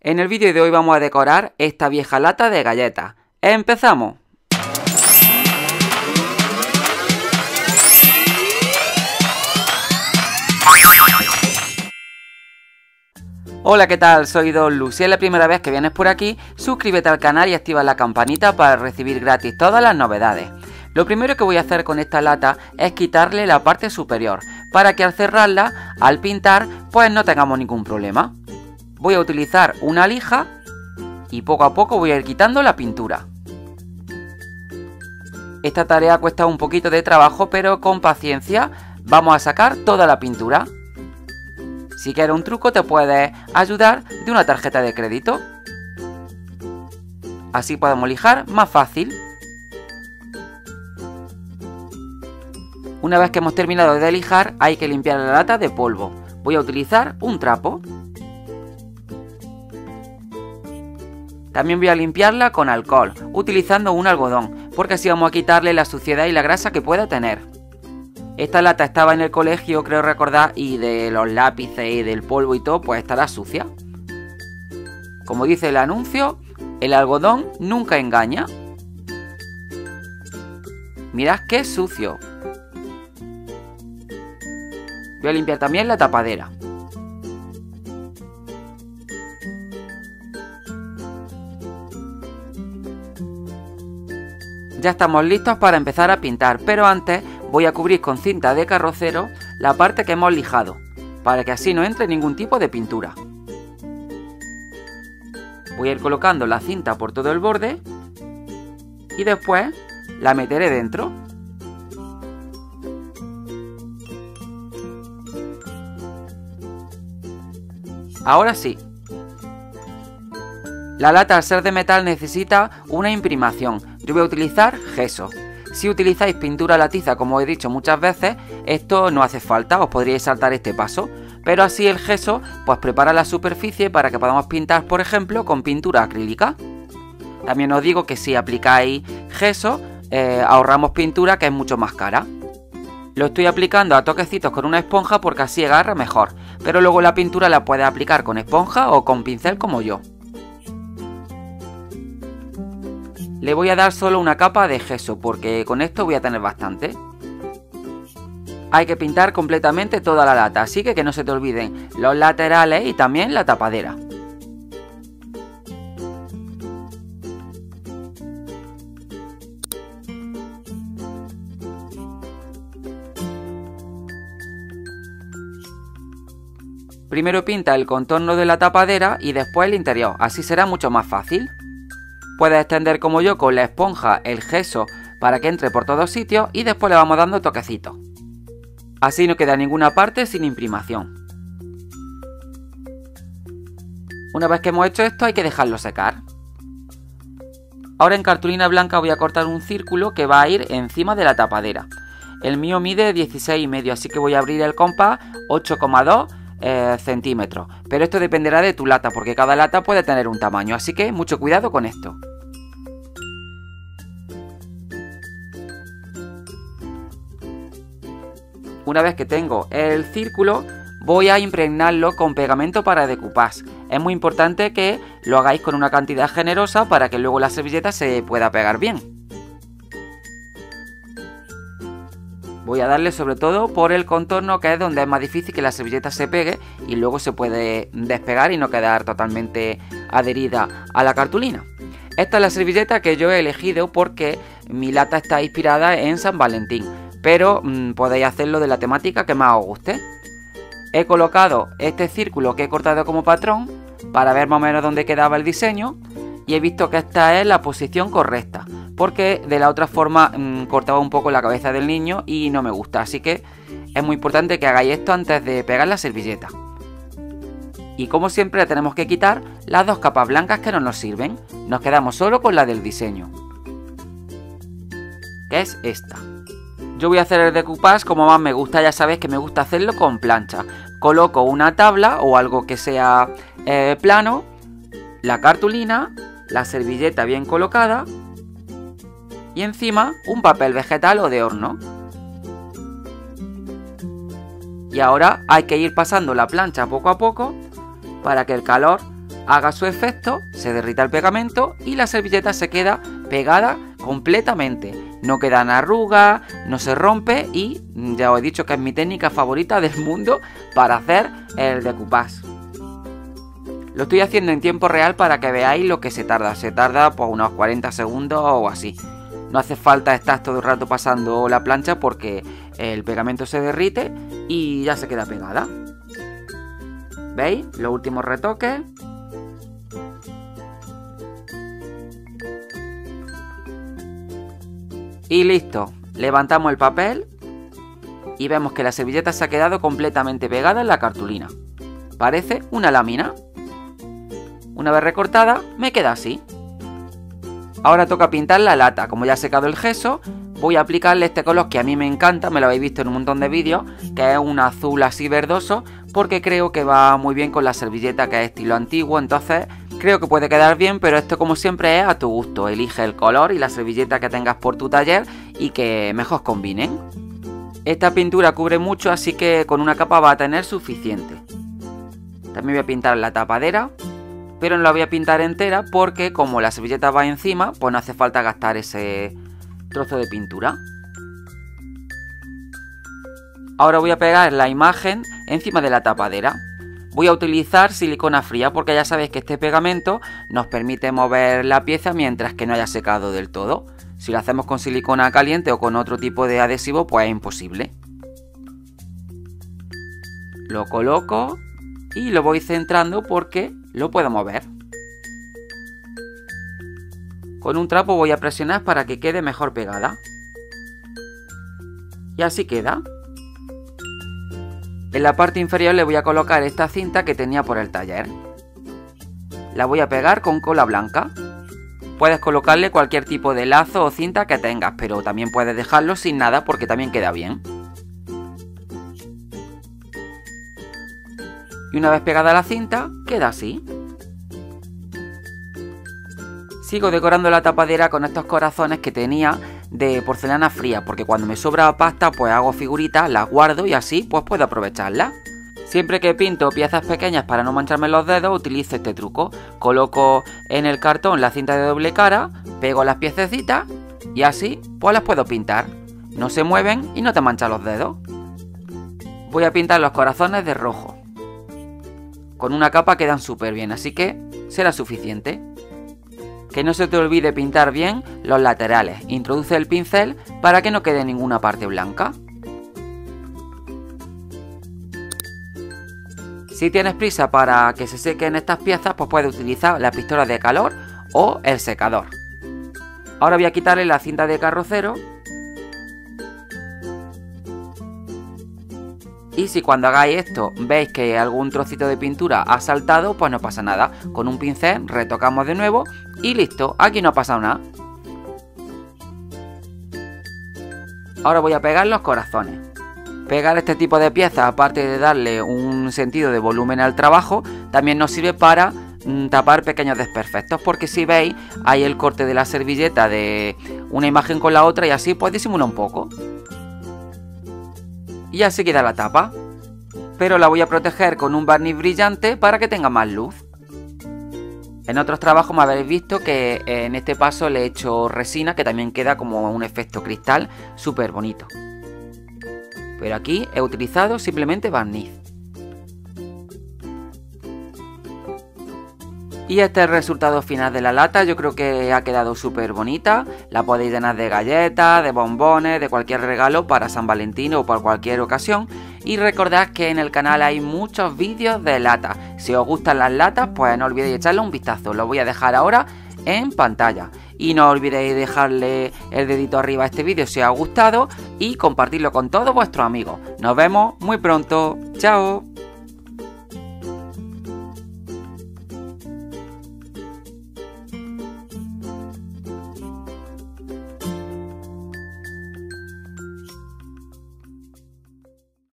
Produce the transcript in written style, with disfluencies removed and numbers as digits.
En el vídeo de hoy vamos a decorar esta vieja lata de galletas. ¡Empezamos! Hola, ¿qué tal? Soy Don Lu. Si es la primera vez que vienes por aquí, suscríbete al canal y activa la campanita para recibir gratis todas las novedades. Lo primero que voy a hacer con esta lata es quitarle la parte superior, para que al cerrarla, al pintar, pues no tengamos ningún problema. Voy a utilizar una lija y poco a poco voy a ir quitando la pintura. Esta tarea cuesta un poquito de trabajo, pero con paciencia vamos a sacar toda la pintura. Si quieres un truco, te puedes ayudar de una tarjeta de crédito. Así podemos lijar más fácil. Una vez que hemos terminado de lijar, hay que limpiar la lata de polvo. Voy a utilizar un trapo. También voy a limpiarla con alcohol, utilizando un algodón, porque así vamos a quitarle la suciedad y la grasa que pueda tener. Esta lata estaba en el colegio, creo recordar, y de los lápices y del polvo y todo, pues estará sucia. Como dice el anuncio, el algodón nunca engaña. Mirad qué sucio. Voy a limpiar también la tapadera. Ya estamos listos para empezar a pintar, pero antes voy a cubrir con cinta de carrocero la parte que hemos lijado, para que así no entre ningún tipo de pintura. Voy a ir colocando la cinta por todo el borde y después la meteré dentro. Ahora sí. La lata, al ser de metal, necesita una imprimación. Yo voy a utilizar gesso. Si utilizáis pintura latiza, como he dicho muchas veces, esto no hace falta, os podríais saltar este paso. Pero así el gesso pues prepara la superficie para que podamos pintar, por ejemplo, con pintura acrílica. También os digo que si aplicáis gesso, ahorramos pintura, que es mucho más cara. Lo estoy aplicando a toquecitos con una esponja porque así agarra mejor. Pero luego la pintura la puedes aplicar con esponja o con pincel como yo. Le voy a dar solo una capa de gesso porque con esto voy a tener bastante. Hay que pintar completamente toda la lata, así que no se te olviden los laterales y también la tapadera. Primero pinta el contorno de la tapadera y después el interior, así será mucho más fácil. Puedes extender como yo con la esponja el gesso para que entre por todos sitios y después le vamos dando toquecitos. Así no queda ninguna parte sin imprimación. Una vez que hemos hecho esto hay que dejarlo secar. Ahora en cartulina blanca voy a cortar un círculo que va a ir encima de la tapadera. El mío mide 16,5, así que voy a abrir el compás 8,2 centímetros. Pero esto dependerá de tu lata, porque cada lata puede tener un tamaño, así que mucho cuidado con esto. Una vez que tengo el círculo, voy a impregnarlo con pegamento para decoupage. Es muy importante que lo hagáis con una cantidad generosa para que luego la servilleta se pueda pegar bien. Voy a darle sobre todo por el contorno, que es donde es más difícil que la servilleta se pegue y luego se puede despegar y no quedar totalmente adherida a la cartulina. Esta es la servilleta que yo he elegido porque mi lata está inspirada en San Valentín, pero podéis hacerlo de la temática que más os guste. He colocado este círculo que he cortado como patrón para ver más o menos dónde quedaba el diseño y he visto que esta es la posición correcta, porque de la otra forma cortaba un poco la cabeza del niño y no me gusta, así que es muy importante que hagáis esto antes de pegar la servilleta. Y como siempre tenemos que quitar las dos capas blancas que no nos sirven, nos quedamos solo con la del diseño, que es esta. Yo voy a hacer el decoupage como más me gusta, ya sabéis que me gusta hacerlo con plancha. Coloco una tabla o algo que sea plano, la cartulina, la servilleta bien colocada y encima un papel vegetal o de horno. Y ahora hay que ir pasando la plancha poco a poco para que el calor haga su efecto, se derrita el pegamento y la servilleta se queda pegada completamente. No quedan arrugas, no se rompe y ya os he dicho que es mi técnica favorita del mundo para hacer el decoupage. Lo estoy haciendo en tiempo real para que veáis lo que se tarda. Se tarda pues unos 40 segundos o así. No hace falta estar todo el rato pasando la plancha porque el pegamento se derrite y ya se queda pegada. ¿Veis? Los últimos retoques. Y listo. Levantamos el papel y vemos que la servilleta se ha quedado completamente pegada en la cartulina. Parece una lámina. Una vez recortada, me queda así. Ahora toca pintar la lata. Como ya ha secado el gesso, voy a aplicarle este color que a mí me encanta, me lo habéis visto en un montón de vídeos, que es un azul así verdoso, porque creo que va muy bien con la servilleta que es estilo antiguo, entonces creo que puede quedar bien, pero esto como siempre es a tu gusto. Elige el color y la servilleta que tengas por tu taller y que mejor combinen. Esta pintura cubre mucho, así que con una capa va a tener suficiente. También voy a pintar la tapadera, pero no la voy a pintar entera porque como la servilleta va encima, pues no hace falta gastar ese trozo de pintura. Ahora voy a pegar la imagen encima de la tapadera. Voy a utilizar silicona fría porque ya sabéis que este pegamento nos permite mover la pieza mientras que no haya secado del todo. Si lo hacemos con silicona caliente o con otro tipo de adhesivo, pues es imposible. Lo coloco y lo voy centrando porque lo puedo mover. Con un trapo voy a presionar para que quede mejor pegada. Y así queda. En la parte inferior le voy a colocar esta cinta que tenía por el taller. La voy a pegar con cola blanca. Puedes colocarle cualquier tipo de lazo o cinta que tengas, pero también puedes dejarlo sin nada porque también queda bien. Y una vez pegada la cinta, queda así. Sigo decorando la tapadera con estos corazones que tenía de porcelana fría, porque cuando me sobra pasta pues hago figuritas, las guardo y así pues puedo aprovecharlas. Siempre que pinto piezas pequeñas para no mancharme los dedos utilizo este truco. Coloco en el cartón la cinta de doble cara, pego las piececitas y así pues las puedo pintar. No se mueven y no te manchan los dedos. Voy a pintar los corazones de rojo. Con una capa quedan súper bien, así que será suficiente. Que no se te olvide pintar bien los laterales. Introduce el pincel para que no quede ninguna parte blanca. Si tienes prisa para que se sequen estas piezas, pues puedes utilizar la pistola de calor o el secador. Ahora voy a quitarle la cinta de carrocero. Y si cuando hagáis esto veis que algún trocito de pintura ha saltado, pues no pasa nada. Con un pincel retocamos de nuevo y listo, aquí no ha pasado nada. Ahora voy a pegar los corazones. Pegar este tipo de piezas, aparte de darle un sentido de volumen al trabajo, también nos sirve para tapar pequeños desperfectos, porque si veis hay el corte de la servilleta de una imagen con la otra y así pues disimula un poco. Y así queda la tapa, pero la voy a proteger con un barniz brillante para que tenga más luz. En otros trabajos me habéis visto que en este paso le he hecho resina, que también queda como un efecto cristal súper bonito. Pero aquí he utilizado simplemente barniz. Y este es el resultado final de la lata. Yo creo que ha quedado súper bonita. La podéis llenar de galletas, de bombones, de cualquier regalo para San Valentín o para cualquier ocasión. Y recordad que en el canal hay muchos vídeos de latas. Si os gustan las latas, pues no olvidéis echarle un vistazo. Lo voy a dejar ahora en pantalla. Y no olvidéis dejarle el dedito arriba a este vídeo si os ha gustado y compartirlo con todos vuestros amigos. Nos vemos muy pronto. ¡Chao!